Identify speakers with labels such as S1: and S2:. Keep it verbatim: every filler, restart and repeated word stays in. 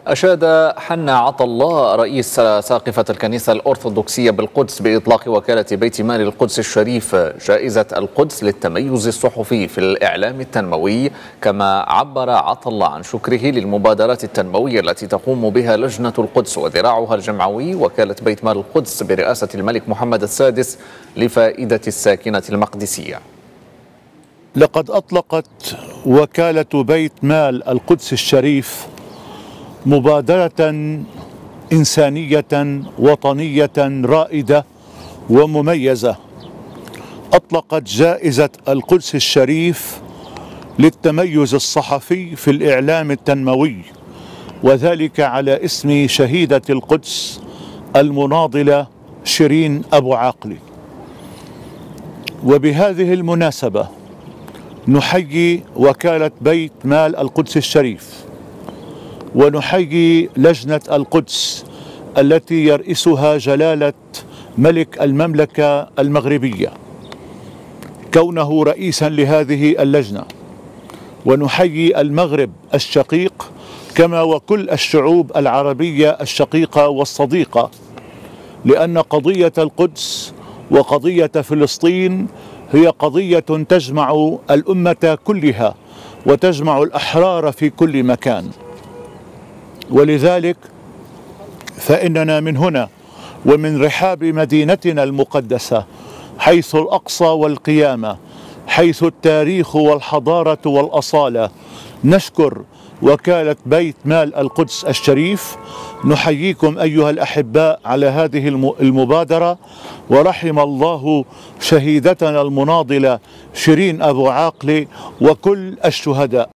S1: أشاد حنا عطا الله رئيس ساقفة الكنيسة الأرثوذكسية بالقدس بإطلاق وكالة بيت مال القدس الشريف جائزة القدس للتميز الصحفي في الإعلام التنموي. كما عبر عطا الله عن شكره للمبادرات التنموية التي تقوم بها لجنة القدس وذراعها الجمعوي وكالة بيت مال القدس برئاسة الملك محمد السادس لفائدة الساكنة المقدسية.
S2: لقد أطلقت وكالة بيت مال القدس الشريف مبادرة إنسانية وطنية رائدة ومميزة. أطلقت جائزة القدس الشريف للتميز الصحفي في الإعلام التنموي، وذلك على اسم شهيدة القدس المناضلة شيرين أبو عاقلة. وبهذه المناسبة نحيي وكالة بيت مال القدس الشريف، ونحيي لجنة القدس التي يرئسها جلالة ملك المملكة المغربية كونه رئيسا لهذه اللجنة، ونحيي المغرب الشقيق كما وكل الشعوب العربية الشقيقة والصديقة، لأن قضية القدس وقضية فلسطين هي قضية تجمع الأمة كلها وتجمع الأحرار في كل مكان. ولذلك فإننا من هنا ومن رحاب مدينتنا المقدسة حيث الأقصى والقيامة، حيث التاريخ والحضارة والأصالة، نشكر وكالة بيت مال القدس الشريف. نحييكم أيها الأحباء على هذه المبادرة، ورحم الله شهيدتنا المناضلة شيرين أبو عاقلة وكل الشهداء.